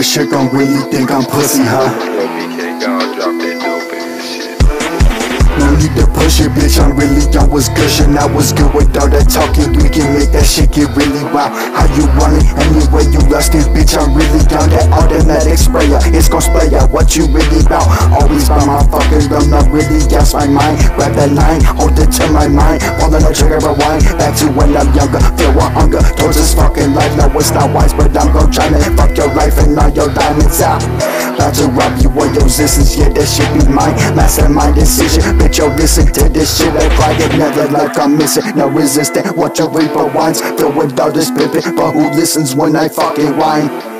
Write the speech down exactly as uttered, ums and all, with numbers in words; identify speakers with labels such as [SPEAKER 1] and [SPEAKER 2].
[SPEAKER 1] that shit gon' really think I'm pussy, huh? No need to push it, bitch, I'm really on what's gushing. I was good with all that talking, we can make that shit get really wild. How you want it, anyway you lost it, bitch, I'm really on that automatic sprayer. It's gon' spray out what you really bout. Always by my fucking gun, not really gas my mind. Grab that line, hold it to my mind. Pulling the trigger, rewind, back to when I'm younger. Feel a hunger towards this fucking life. No, it's not wise, but I'm gon' try to fuck your life and all your diamonds out. About to rob you of your existence, yeah, that shit be mine. Mastermind decision, bitch, yo, listen to this shit. I cry another like I'm missing. No resistant, watch your reaper whines. Filled with all this pimpin', but who listens when I fucking whine?